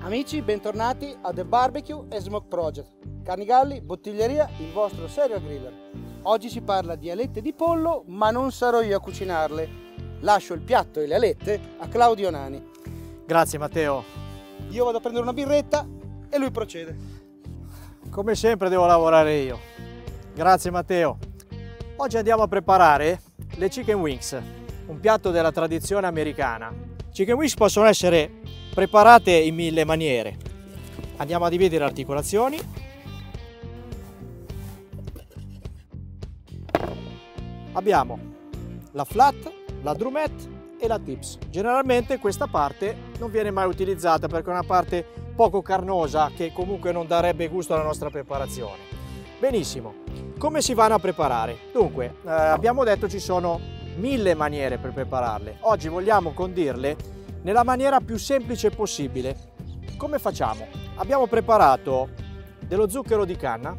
Amici, bentornati a The Barbecue and Smoke Project. Canigalli, bottiglieria, il vostro serial griller. Oggi si parla di alette di pollo, ma non sarò io a cucinarle. Lascio il piatto e le alette a Claudio Nani. Grazie Matteo. Io vado a prendere una birretta e lui procede. Come sempre devo lavorare io. Grazie Matteo. Oggi andiamo a preparare le chicken wings, un piatto della tradizione americana. Chicken wings possono essere preparate in mille maniere. Andiamo a dividere le articolazioni. Abbiamo la flat, la drumette e la tips. Generalmente questa parte non viene mai utilizzata perché è una parte poco carnosa che comunque non darebbe gusto alla nostra preparazione. Benissimo, come si vanno a preparare? Dunque, abbiamo detto ci sono mille maniere per prepararle. Oggi vogliamo condirle nella maniera più semplice possibile. Come facciamo? Abbiamo preparato dello zucchero di canna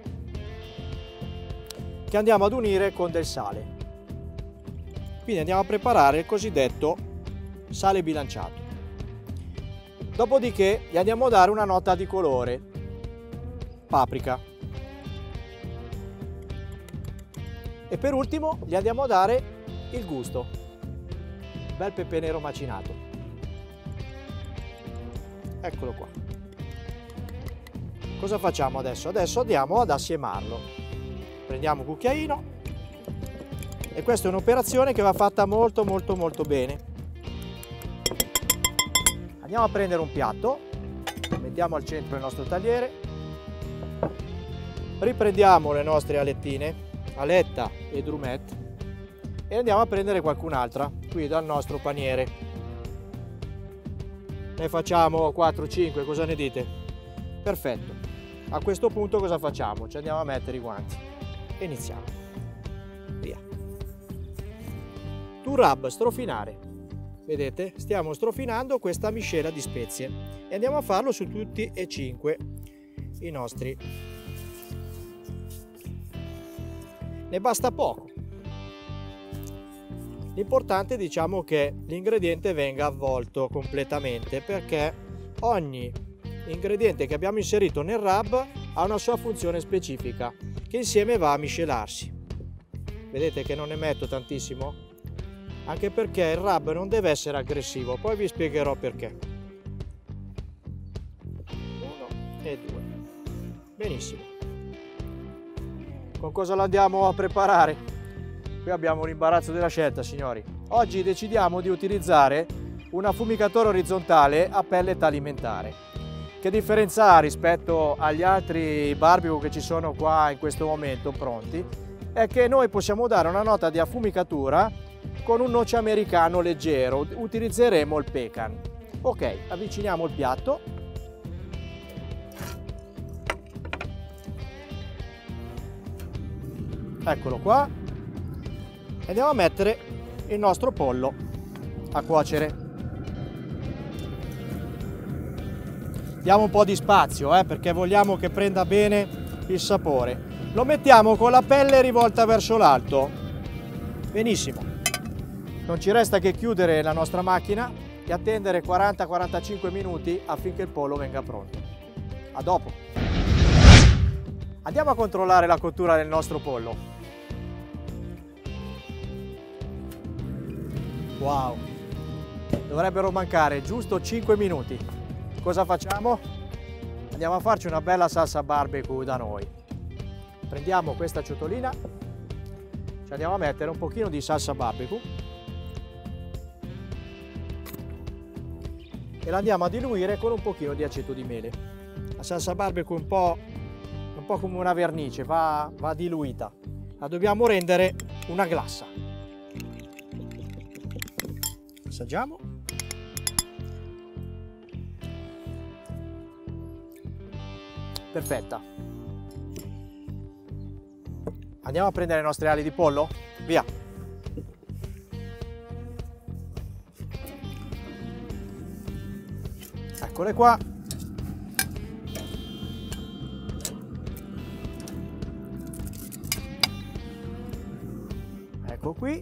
che andiamo ad unire con del sale. Quindi andiamo a preparare il cosiddetto sale bilanciato. Dopodiché gli andiamo a dare una nota di colore, paprika. E per ultimo gli andiamo a dare il gusto, bel pepe nero macinato. Eccolo qua. Cosa facciamo adesso? Adesso andiamo ad assiemarlo. Prendiamo un cucchiaino e questa è un'operazione che va fatta molto bene. Andiamo a prendere un piatto, mettiamo al centro il nostro tagliere, riprendiamo le nostre alettine, aletta e drumette, e andiamo a prendere qualcun'altra qui dal nostro paniere. Ne facciamo 4-5, cosa ne dite? Perfetto. A questo punto cosa facciamo? Ci andiamo a mettere i guanti e iniziamo. Via. To rub, strofinare. Vedete? Stiamo strofinando questa miscela di spezie e andiamo a farlo su tutti e 5 i nostri. Ne basta poco. L'importante, diciamo, che l'ingrediente venga avvolto completamente, perché ogni ingrediente che abbiamo inserito nel rub ha una sua funzione specifica che insieme va a miscelarsi. Vedete che non ne metto tantissimo, anche perché il rub non deve essere aggressivo, poi vi spiegherò perché. 1 e 2. Benissimo. Con cosa lo andiamo a preparare? Qui abbiamo l'imbarazzo della scelta, signori. Oggi decidiamo di utilizzare un affumicatore orizzontale a pellet alimentare. Che differenza ha rispetto agli altri barbecue che ci sono qua in questo momento pronti? È che noi possiamo dare una nota di affumicatura con un noce americano leggero. Utilizzeremo il pecan. Ok, avviciniamo il piatto. Eccolo qua. Andiamo a mettere il nostro pollo a cuocere. Diamo un po' di spazio perché vogliamo che prenda bene il sapore. Lo mettiamo con la pelle rivolta verso l'alto. Benissimo. Non ci resta che chiudere la nostra macchina e attendere 40-45 minuti affinché il pollo venga pronto. A dopo. Andiamo a controllare la cottura del nostro pollo. Wow, dovrebbero mancare giusto 5 minuti. Cosa facciamo? Andiamo a farci una bella salsa barbecue da noi. Prendiamo questa ciotolina, ci andiamo a mettere un pochino di salsa barbecue e la andiamo a diluire con un pochino di aceto di mele. La salsa barbecue è un po' come una vernice, va diluita. La dobbiamo rendere una glassa. Assaggiamo. Perfetta. Andiamo a prendere le nostre ali di pollo? Via. Eccole qua. Ecco qui.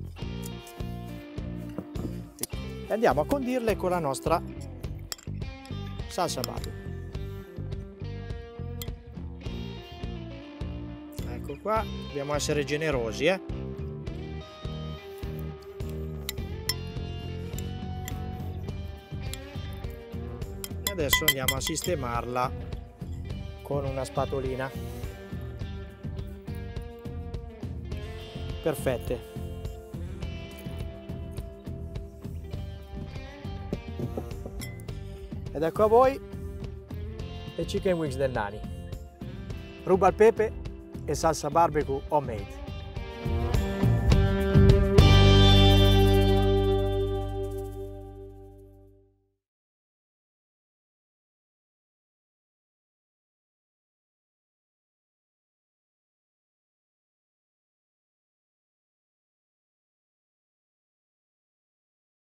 E andiamo a condirle con la nostra salsa barbecue. Ecco qua, dobbiamo essere generosi, E adesso andiamo a sistemarla con una spatolina. Perfette. Ed ecco a voi le chicken wings del Nani. Ruba al pepe e salsa barbecue homemade.